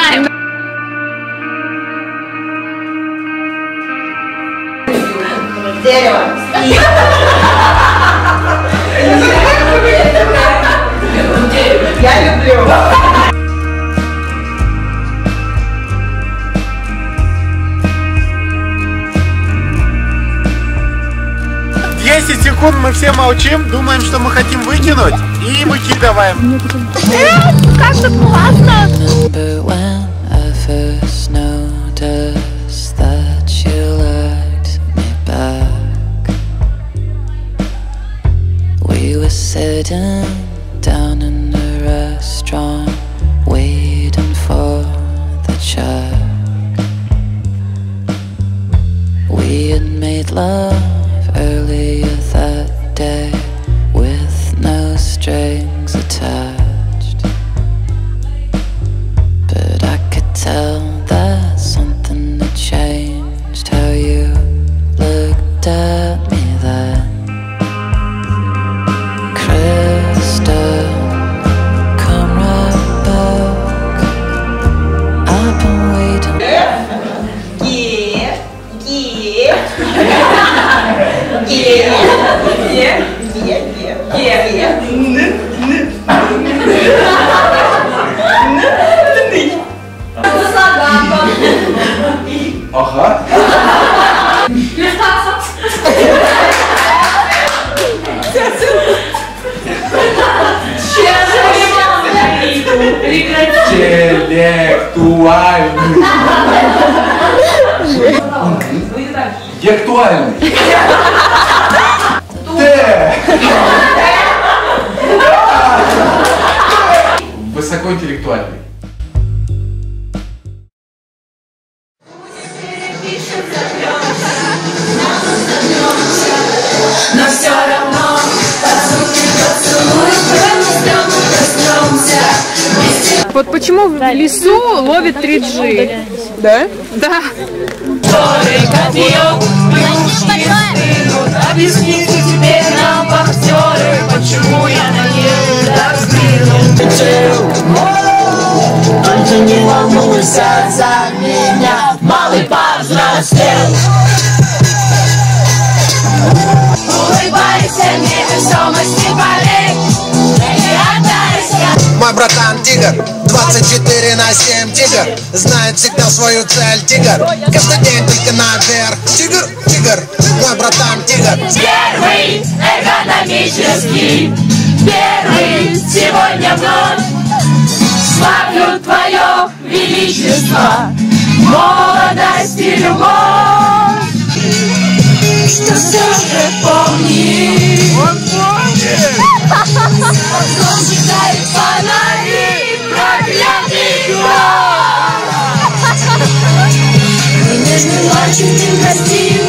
знаем. Дерево. Я люблю. 10 секунд мы все молчим, думаем, что мы хотим выкинуть, и выкидываем. Как же классно! Sitting down in a restaurant, waiting for the check. We had made love earlier that day with no strings attached, but I could tell that something had changed. How you looked at me then. Ага. Гектуальный. Высокоинтеллектуальный. Но все равно поцелуй, коснемся. Вот почему в лесу ловит 3G? Да? Да. Объясните теперь нам, вахтеры, почему я на ней так сбил. Только не волнуйся за меня, малый повзрослел. Улыбайся, невесомости полей, не отдайся. Мой братан тигр, 24/7 тигр, знает всегда свою цель тигр. Каждый день только наверх. Тигр, тигр, мой братан тигр. Первый экономический, первый сегодня вновь. Славлю твое величество, молодость и любовь. Что все же помни, он помнит. Он считает фонари, проклятый год. И нежной ночью не прости.